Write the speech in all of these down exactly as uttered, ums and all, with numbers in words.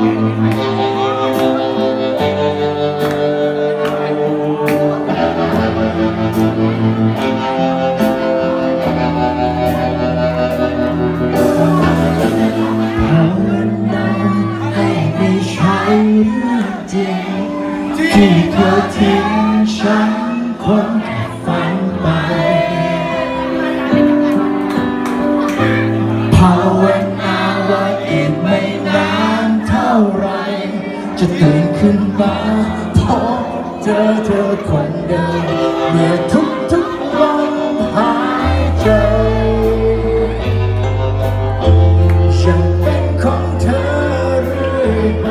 ที่เธอทิ้งฉันคนแค่ฝันไปภาวนาว่าอีกไม่นานเท่าไรจะตื่นขึ้นมาพบเจอเธอคนเดิมเมื่อทุกทุกลมหายใจฉันเป็นของเธอเรื่อยไป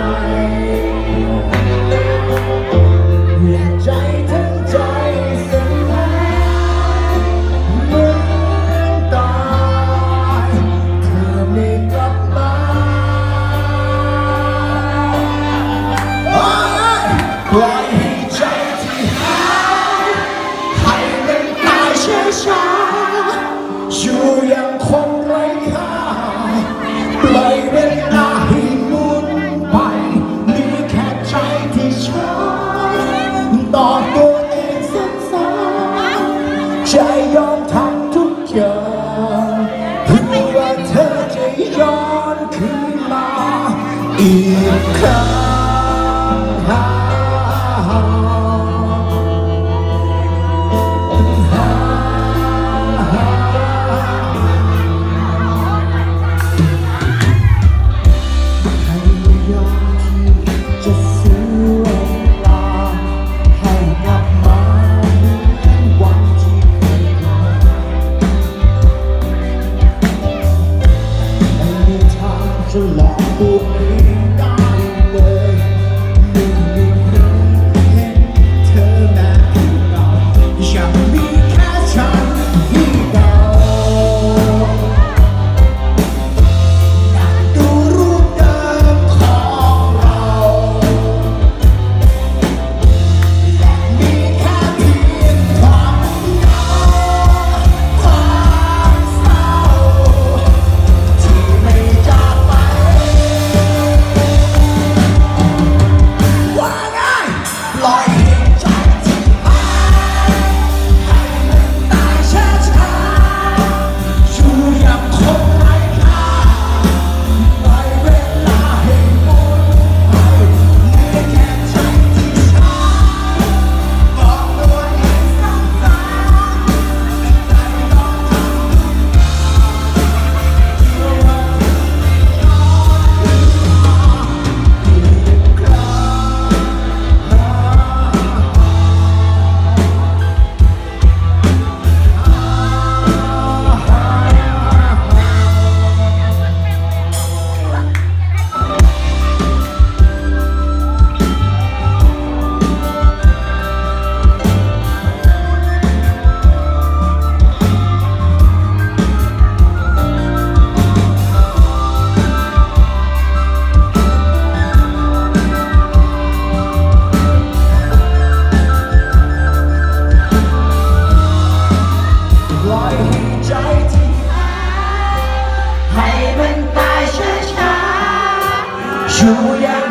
ใจทั้งใจสลายเหมือนตายเธอไม่กลับมาปล่อยให้ใจที่หายให้มันตายช้าๆอยู่ยังคงไร้ค่าปล่อยเวลาให้หมุนไปมีแค่ใจที่ช้าต่อตัวเองซ้ำๆใจยอมทำทุกอย่างเพื่อว่าเธอจะย้อนคืนมาอีกครั้งจะหลอกตัวเองได้เลยไม่มีใครเห็นเธอแม้เรายังมีแค่ฉันที่เรานั่งดูรูปเดิมของเราและมีแค่เพียงความเหงาความเศร้าที่ไม่จากปล่อยให้ใจที่หายให้มันตายช้าๆอยู่ยังคงไร้ค่าปล่อยเวลาให้หมุนไปเหลือแค่ใจที่ช้าบอกตัวเองซ้ำๆใจต้องทำทุกอย่างเพื่อว่าย้อนคืนมาอีกครั้งปล่อยให้ใจที่หายให้มันตายช้าๆอยู่อย่าง